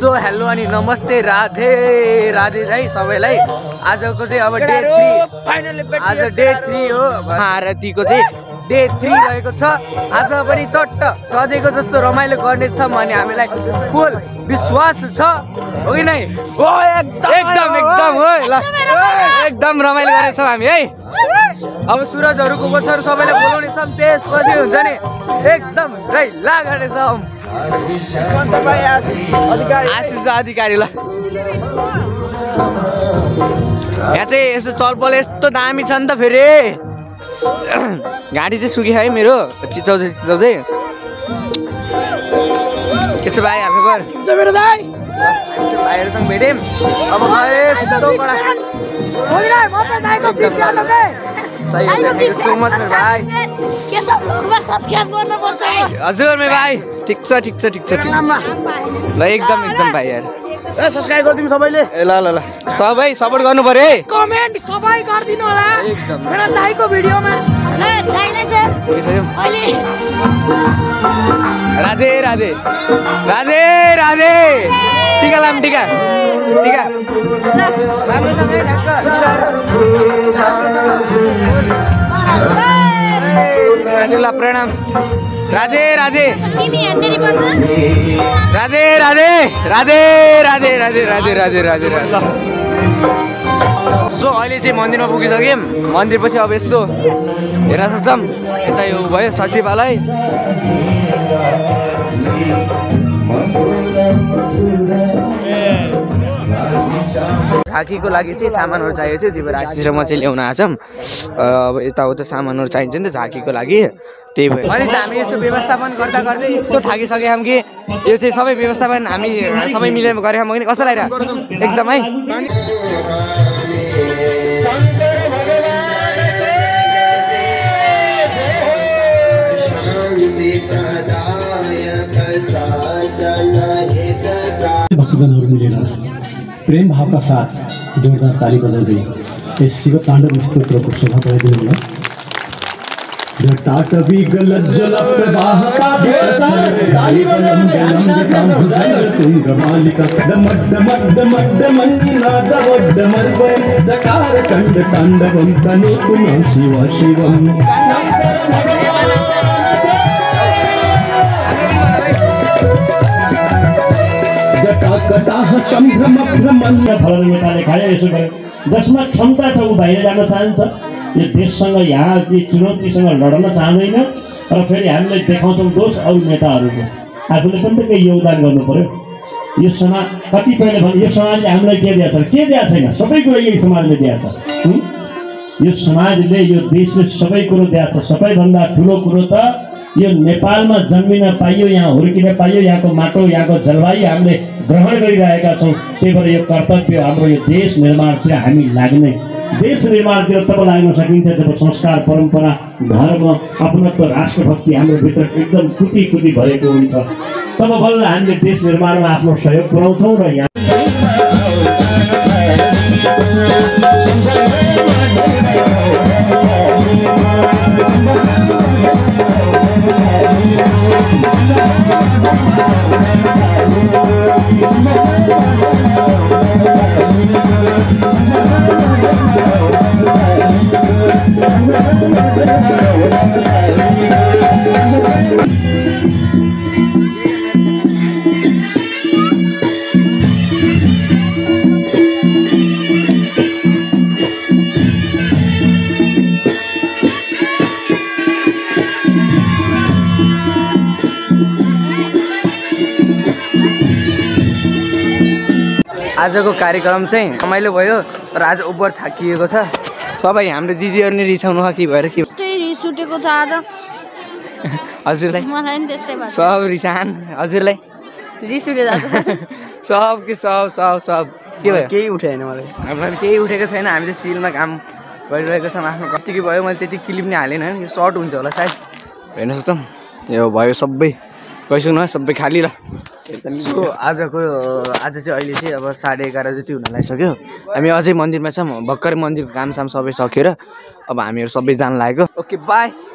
So hello अनि नमस्ते राधे राधे है सबैलाई। आजको चाहिँ अब डे 3 आज डे 3 हो। महाआरतीको चाहिँ डे 3 रहेको छ। आज पनि चट्ट सधैँको जस्तो रमाइलो गर्ने छ भन्ने हामीलाई फुल विश्वास छ हो कि नै? हो एकदम हो ल एकदम रमाइलो गरेछौँ हामी है। अब सुरजहरुको गोछर सबैलाई बोलाउने छौँ, त्यसपछि हुन्छ नि एकदम रैला गर्नेछौँ। आशिष अधिकारी ल यहाँ चाहिँ यस्तो चलपल यस्तो दामी छ नि त। फेरि गाडी चाहिँ सुकियो है मेरो चिचाउँदै चिचाउँदै। के छ भाइ हाम्रो घर? मेरो दाइ भाइहरुसँग भेट्यौँ। अब सो मच मेरो भाइ। हजुर मेरो भाइ ठिक छ ल एकदम भाइ यार। सब्स्क्राइब गरिदिनु सबैले। ल सबै सपोर्ट गर्नु पर्यो है। कमेन्ट सबै गरिदिनु होला एकदम मेरो दाइको भिडियोमा। राधे राधे राधे राधे। टिका लाम टिका राम्रोसँग राधे प्रणाम। राधे राधे राधे राधे राधे राधे राधे राधे राधे राधे राधे। सो अहिले चाहिँ मन्दिरमा पुगिसक्यौँ। मन्दिर पछि अब यस्तो हेर्न सक्छौँ। यता यो भयो सचिवालय। झाँकीको लागि चाहिँ सामानहरू चाहिएको थियो, त्यही भएर आशिष र म चाहिँ ल्याउन आएछौँ। अब यताउता सामानहरू चाहिन्छ नि त झाँकीको लागि, त्यही भएर अहिले चाहिँ हामी यस्तो व्यवस्थापन गर्दा गर्दै यस्तो थाकिसक्यौँ कि यो चाहिँ सबै व्यवस्थापन हामी सबै मिलेर गरेका पनि कस्तो लागिरहेको एकदम है। भक्तजनहरू मिलेर प्रेम भावका साथ जोरदार ताली बजाउँदै यस शिव ताण्डव स्तोत्रको शोभा बढाइदिनु होला। घटाटवी गलज्जल प्रवाहका ताली बजाउँदै तुङ्गमालिका डमड्डमड्डमड्डमन्नादवड्डमर्वयं जकार कण्ड ताण्डवं तनूकुं शिव शिवम्। जसमा क्षमता छ ऊ बाहिर जान चाहन्छ, यो देशसँग यहाँ चुनौतीसँग लड्न चाहँदैन र फेरि हामीले देखाउँछौँ दोष अरू नेताहरूको। आफूले पनि त केही योगदान गर्नु पर्यो। यो समाज कतिपयले भने यो समाजले हामीलाई के दिएको छ, के दिएको छैन, सबै कुरो यही समाजले दिएको छ। यो समाजले यो देशले सबै कुरो दिएको छ। सबैभन्दा ठुलो कुरो त यो नेपालमा जन्मिन पाइयो, यहाँ हुर्किन पाइयो, यहाँको माटो यहाँको जलवायु हामीले ग्रहण गरिरहेका छौँ। त्यही भएर यो कर्तव्य हाम्रो यो देश निर्माणतिर हामी लाग्ने। देश निर्माणतिर तब लाग्न सकिन्छ जब संस्कार परम्परा धर्म अपनत्व राष्ट्रभक्ति हाम्रो भित्र एकदम कुटी कुटी भरेको हुन्छ। तब बल्ल हामीले देश निर्माणमा आफ्नो सहयोग पुर्याउँछौँ र यहाँ आजको कार्यक्रम चाहिँ रमाइलो भयो र आज ओभर थाकिएको छ। सबै हाम्रो दिदीहरू नै रिसाउनु कि भएर के रिस उठेको छ आज हजुरलाई? मलाई नि त्यस्तै भयो। सब रिसान हजुरलाई रिस उठे जान्छ सब के सब के भयो? केही उठेन मलाई। हामीलाई केही उठेको छैन। हामीले चिलमा काम गरिरहेको छौँ। आफ्नो कतिकै भयो, मैले त्यति क्लिप नै हालेन, यो सर्ट हुन्छ होला सायद। हेर्न सक्छौँ यो भयो सबै गइसक्नु सबै खाली ल। सो आज चाहिँ अहिले चाहिँ अब 11:30 जति हुन लागिसक्यो। हामी अझै मन्दिरमा छौँ। भर्खरै मन्दिरको कामसाम सबै सकेर अब हामीहरू सबै जान लागेको। Okay by.